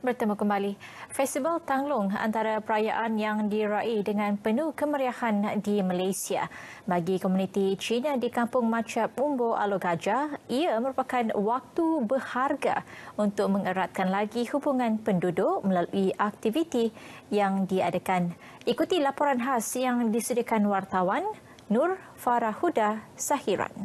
Bertemu kembali. Festival Tanglong antara perayaan yang diraih dengan penuh kemeriahan di Malaysia. Bagi komuniti Cina di Kampung Macap Umbo Alor Gajah, ia merupakan waktu berharga untuk mengeratkan lagi hubungan penduduk melalui aktiviti yang diadakan. Ikuti laporan khas yang disediakan wartawan Nur Farahuda Sahiran.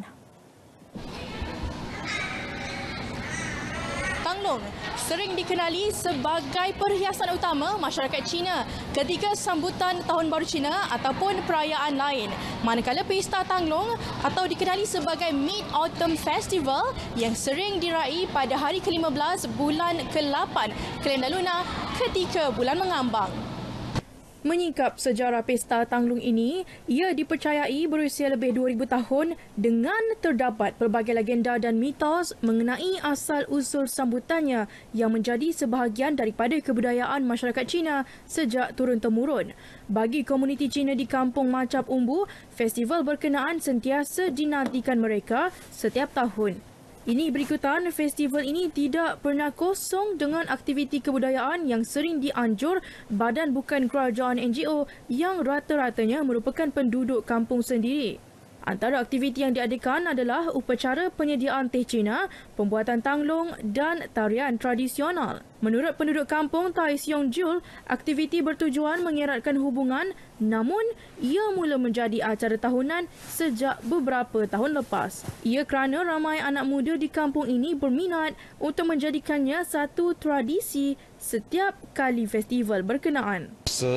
Tanglong sering dikenali sebagai perhiasan utama masyarakat Cina ketika sambutan Tahun Baru Cina ataupun perayaan lain. Manakala Pesta Tanglong atau dikenali sebagai Mid-Autumn Festival yang sering diraih pada hari ke-15 bulan ke-8 kalender lunar ketika bulan mengambang. Menyingkap sejarah Pesta Tanglong ini, ia dipercayai berusia lebih 2000 tahun dengan terdapat pelbagai legenda dan mitos mengenai asal-usul sambutannya yang menjadi sebahagian daripada kebudayaan masyarakat Cina sejak turun-temurun. Bagi komuniti Cina di Kampung Macap Umbu, festival berkenaan sentiasa dinantikan mereka setiap tahun. Ini berikutan, festival ini tidak pernah kosong dengan aktiviti kebudayaan yang sering dianjur badan bukan kerajaan NGO yang rata-ratanya merupakan penduduk kampung sendiri. Antara aktiviti yang diadakan adalah upacara penyediaan teh Cina, pembuatan tanglong dan tarian tradisional. Menurut penduduk kampung Tai Siong Jul, aktiviti bertujuan mengeratkan hubungan, namun ia mula menjadi acara tahunan sejak beberapa tahun lepas. Ia kerana ramai anak muda di kampung ini berminat untuk menjadikannya satu tradisi setiap kali festival berkenaan.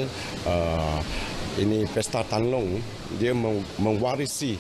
Ini Pesta Tanglong, dia mewarisi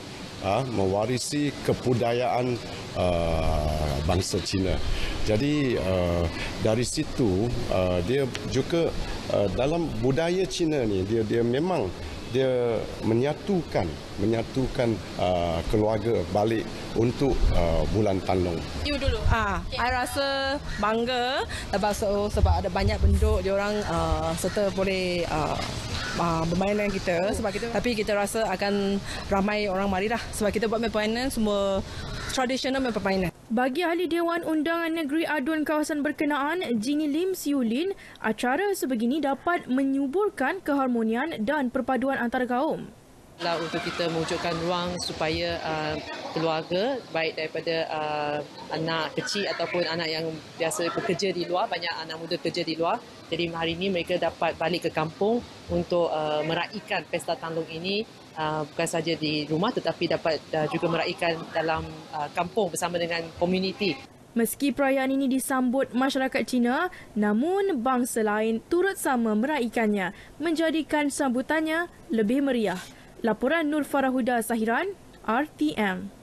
kebudayaan bangsa Cina. Jadi dari situ dia juga dalam budaya Cina ni dia memang dia menyatukan keluarga balik untuk bulan Tanglong. You dulu. I rasa bangga sebab ada banyak penduduk dia orang serta boleh bermain dengan kita sebab kita, tapi kita rasa akan ramai orang marilah sebab kita buat permainan semua tradisional permainan. Bagi ahli Dewan Undangan Negeri Aduan Kawasan Berkenaan, Jingyi Lim Siu Lin, acara sebegini dapat menyuburkan keharmonian dan perpaduan antara kaum. Untuk kita mewujudkan ruang supaya keluarga, baik daripada anak kecil ataupun anak yang biasa bekerja di luar, banyak anak muda kerja di luar. Jadi hari ini mereka dapat balik ke kampung untuk meraihkan Pesta Tanglong ini bukan saja di rumah tetapi dapat juga meraihkan dalam kampung bersama dengan komuniti. Meski perayaan ini disambut masyarakat Cina, namun bangsa lain turut sama meraihkannya, menjadikan sambutannya lebih meriah. Laporan Nur Farahuda Sahiran, RTM.